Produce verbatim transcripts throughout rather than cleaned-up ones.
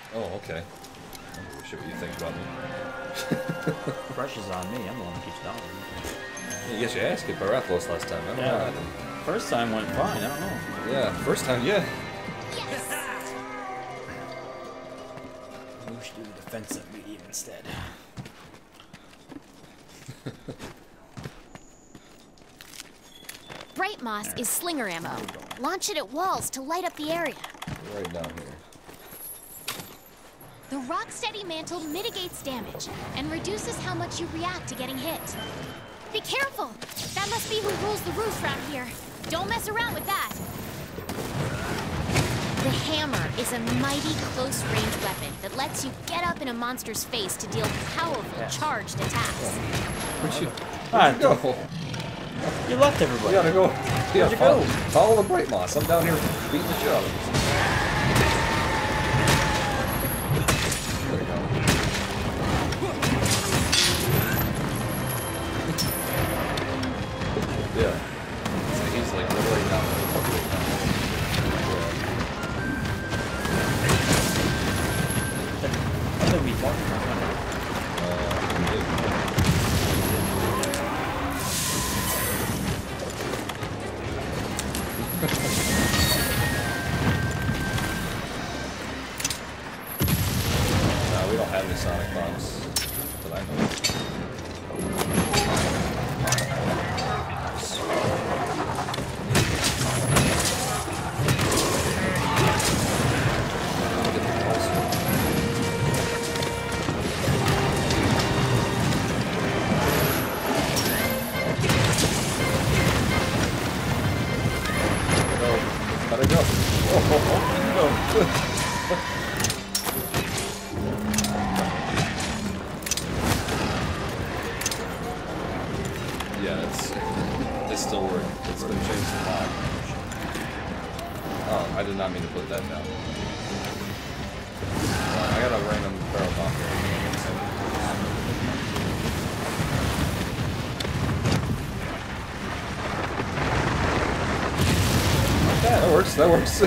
Oh, okay. I don't give a shit what you think about me. Pressure's on me. I'm the one who keeps dying. You get your ass kicked by Rathalos last time. I don't Yeah. know what happened. First time went fine. I don't know. Yeah, first time, yeah. Yes. We should do the defensive medium instead. Bright moss is slinger ammo. Launch it at walls to light up the area. Right down here. The rock-steady mantle mitigates damage and reduces how much you react to getting hit. Be careful! That must be who rules the roost around here. Don't mess around with that. The hammer is a mighty close-range weapon that lets you get up in a monster's face to deal powerful, charged attacks. Where'd you, Ah, where'd you go? You left everybody. You gotta go. Yeah, you follow, go? follow the bright moss. I'm down here beating the shit out of you. There we go. Yeah. So he's like literally not right now. I think we talked about that. No, we don't have any sonic bombs that I know of. Gotta go. Oh, oh, oh. Yeah, it's it's still working. It's been changed a lot. Oh, I did not mean to put that down. Uh, I got a random barrel bomb here. Yeah, that works. That works.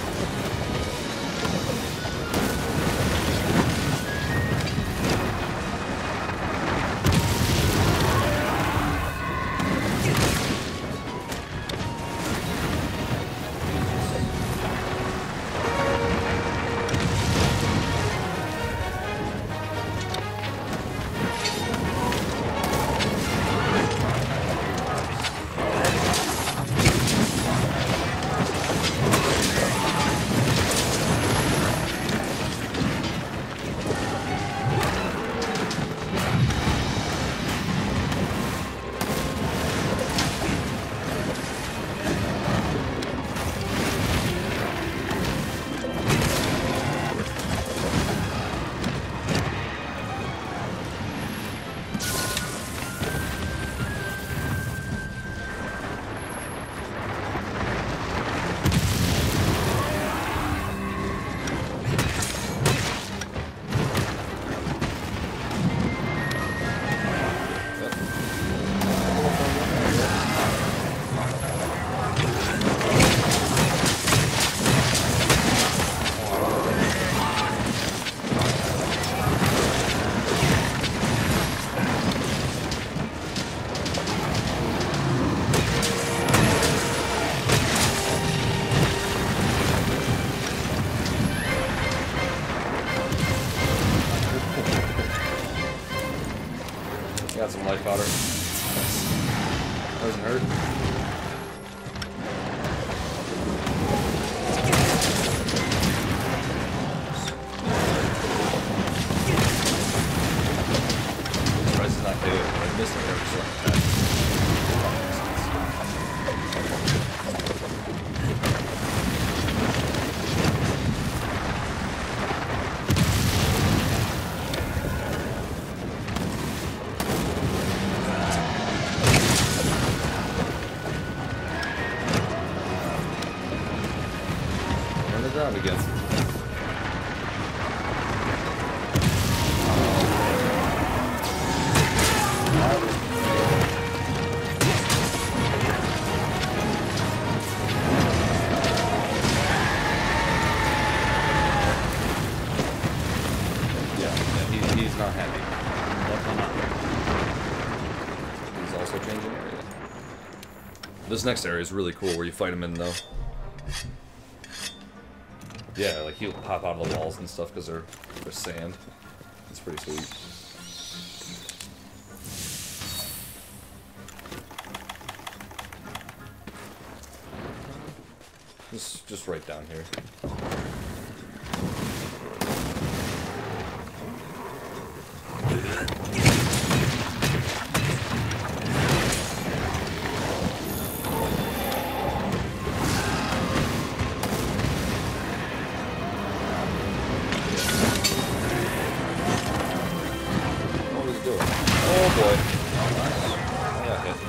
Got some light powder. Doesn't hurt. Price is not good. I missed it every so often. He's not happy. Definitely not. He's also changing area. This next area is really cool where you fight him in though. Yeah, like he'll pop out of the walls and stuff because they're, they're sand. It's pretty sweet. Just, just right down here. What was he doing? Oh boy. I got hit.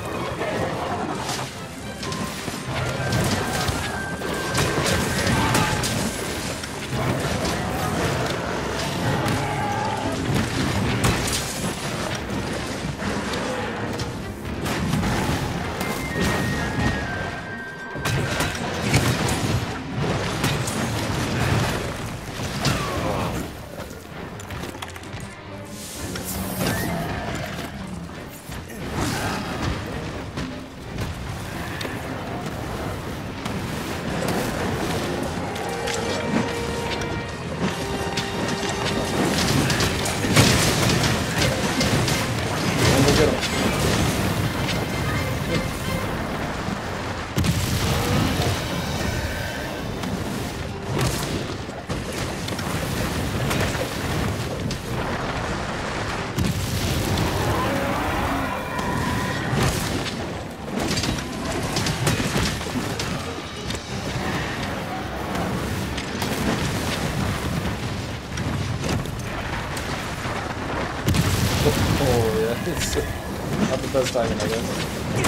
Oh yeah, it's not the best timing, I guess.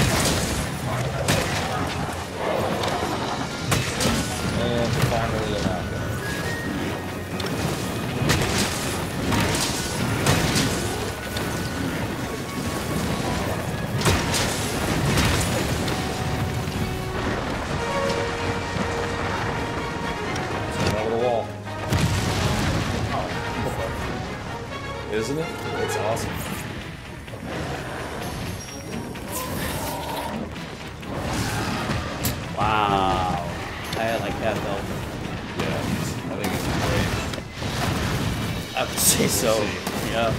And finally an out. Over the wall. Isn't it? It's awesome. Wow. I had like half health. Yeah, he's, I think he's great. I would say so. Yeah.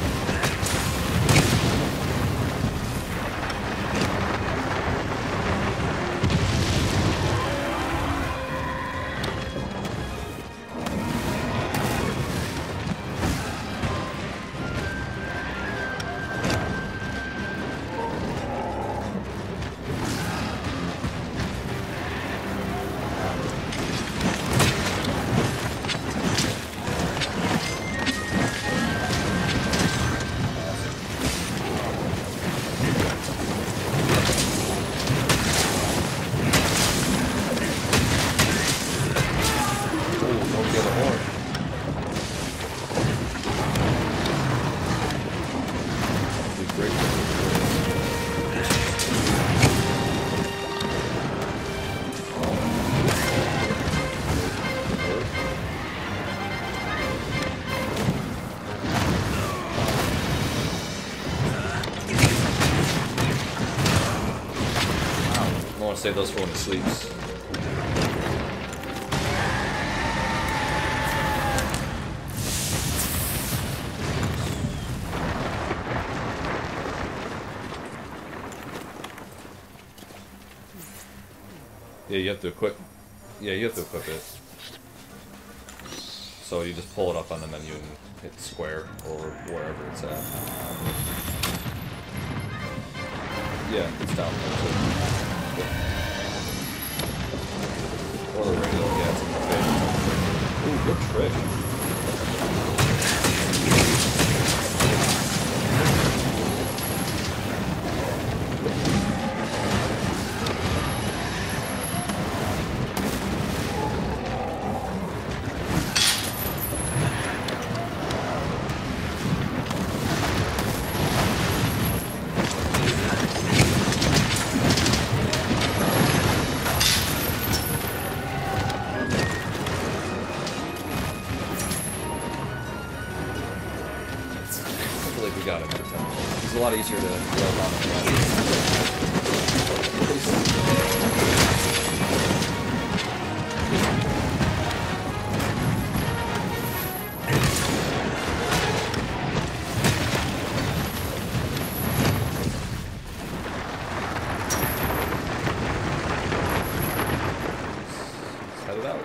I want to save those for when he sleeps. Yeah, you have to equip. Yeah, you have to equip it. So you just pull it up on the menu and hit square or wherever it's at. Yeah, it's down there too. Or the radio, yeah, it's in the face. Ooh, good trick. like we got him every time. He's a lot easier to nail down than Let's head it out.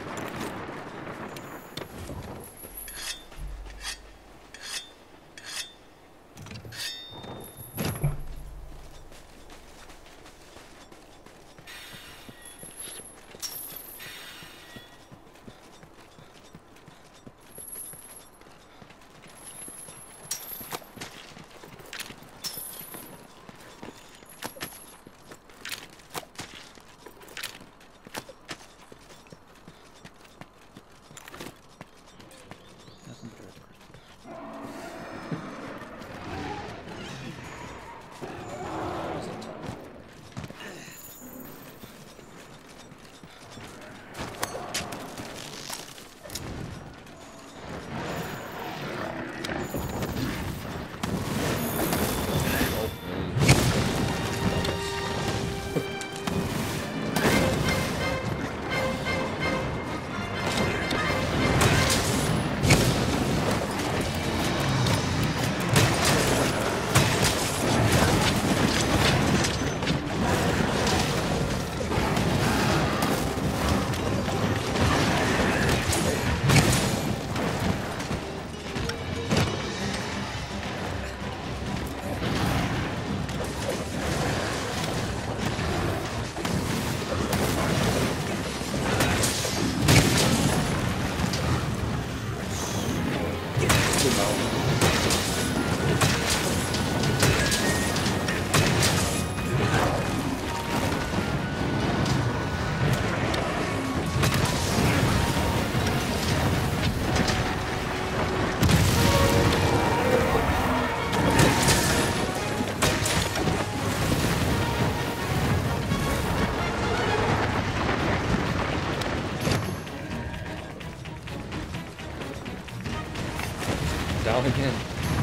Down again.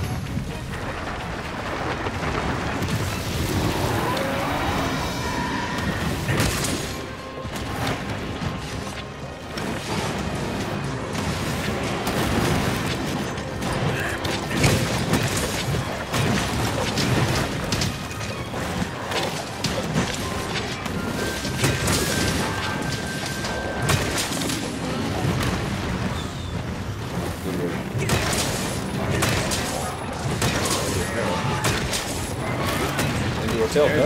Tail cut.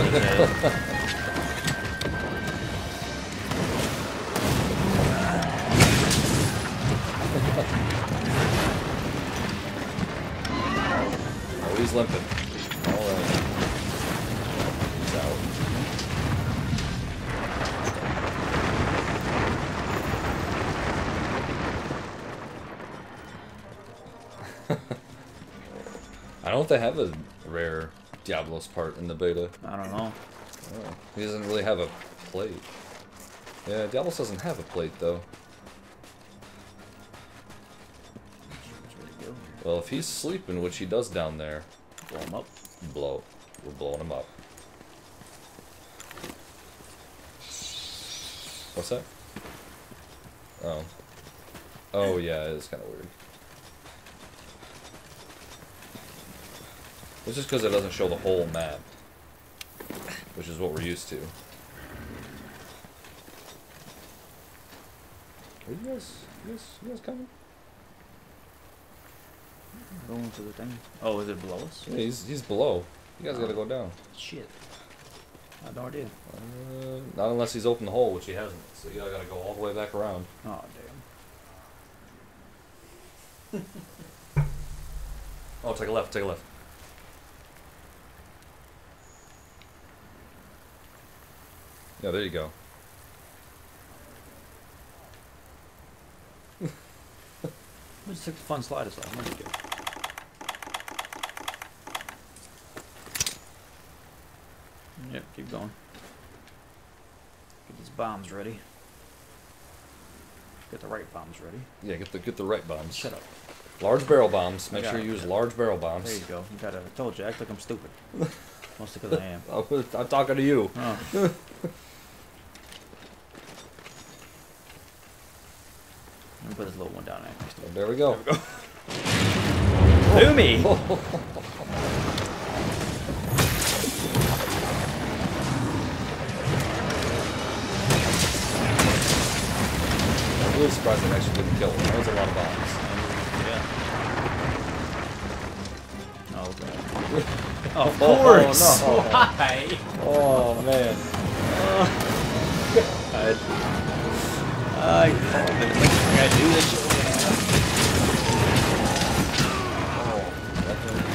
Oh, he's limping. Alright. He's out. I don't know if they have a rare Diablos part in the beta. I don't know. Oh, he doesn't really have a plate. Yeah, Diablos doesn't have a plate though. Well, if he's sleeping, which he does down there, Blow him up. blow. We're blowing him up. What's that? Oh. Oh yeah, it's kind of weird. It's just because it doesn't show the whole map, which is what we're used to. Are you guys, you guys, you guys coming? Going to the thing. Oh, is it below us? Yeah, he's, he's below. You guys gotta go down. Shit. I have no idea. Uh, not unless he's opened the hole, which he hasn't. So you gotta go all the way back around. Oh, damn. Oh, take a left, take a left. Yeah, there you go. Let's take the fun slide aside. Let's go. Yep, keep going. Get these bombs ready. Get the right bombs ready. Yeah, get the get the right bombs. Shut up. Large barrel bombs. Make I sure got you it. use large barrel bombs. There you go. You gotta. I told you. Act like I'm stupid. Mostly because I am. Oh, I'm talking to you. Oh. Let me put this little one down there. Next to it. There we go. There we go. To me. I'm really surprised it actually didn't kill him. That was a lot of bombs. Yeah. Oh god. Of Oh, course. no. Why? Oh man. God. I called it. I gotta do this shit. Oh, definitely.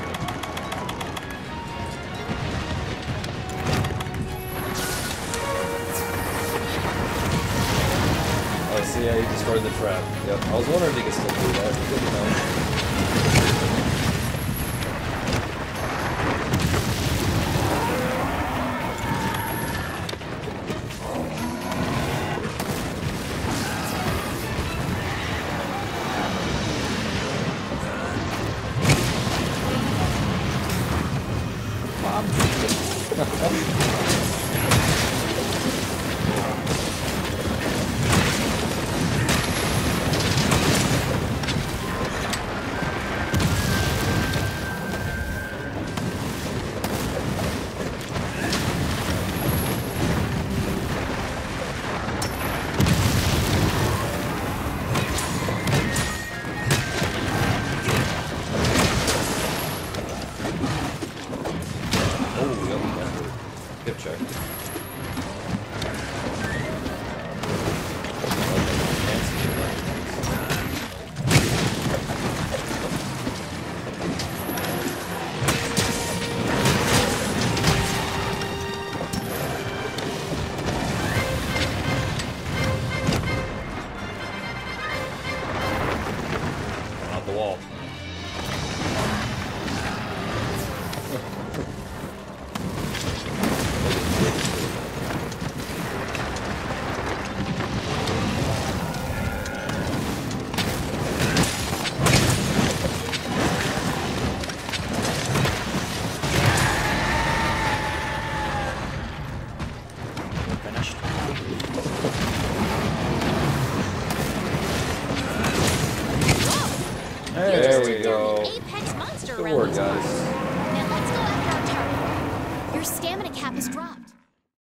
Oh, see, yeah, he destroyed the trap. Yep. I was wondering if he could still do that. Good to know. There we go. Apex monster Good around work, this guys. park. Now let's go after our target. Your stamina cap is dropped.